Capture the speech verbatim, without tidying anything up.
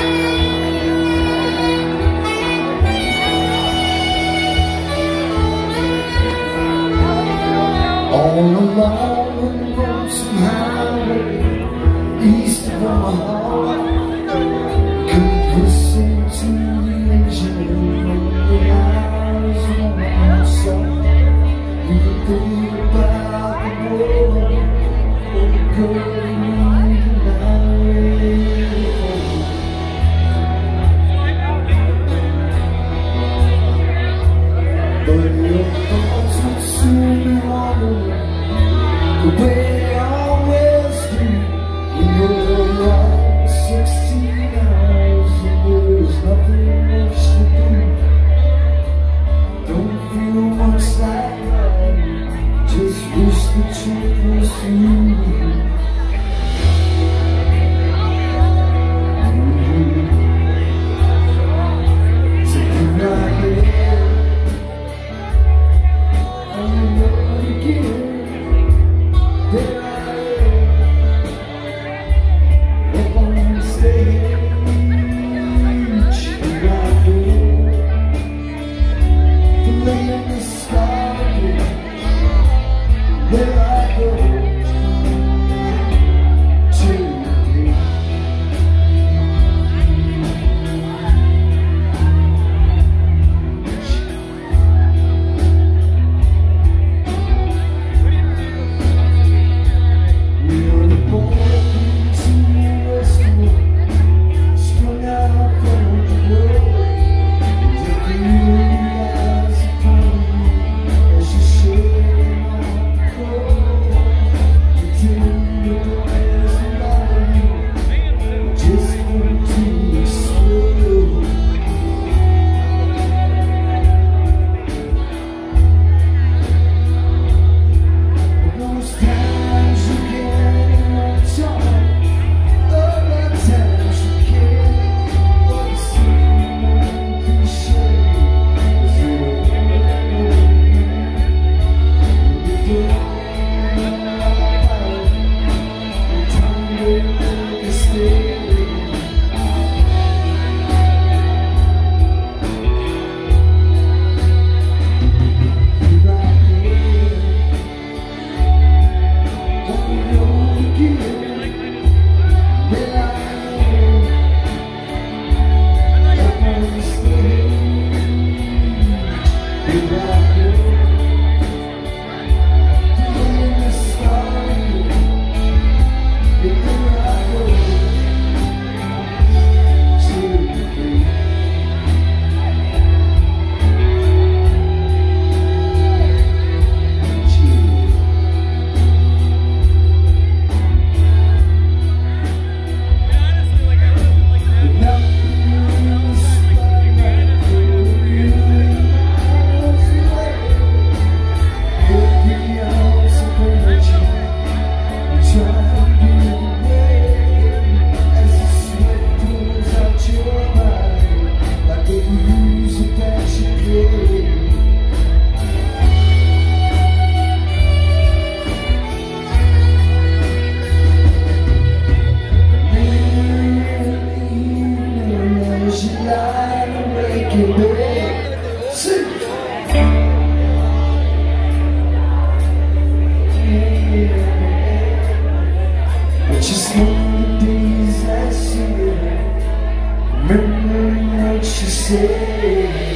All along the lonesome highway east of our heart, could listen to the engine of the eyes on our side. You could think about the world or the girl you tonight. But your thoughts would soon be wandering the way they always do when you're around sixteen hours and there's nothing much to do. Don't feel much like that, just wish the truth was through. So you're not there on the road again. There I am, up on the stage, here I go, playing the sky again. There I go, just one of the days I see her, remembering what she said.